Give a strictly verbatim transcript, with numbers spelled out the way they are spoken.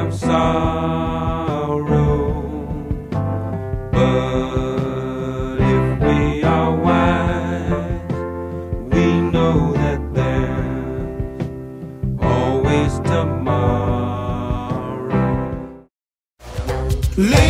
have sorrow, but if we are wise, we know that there's always tomorrow.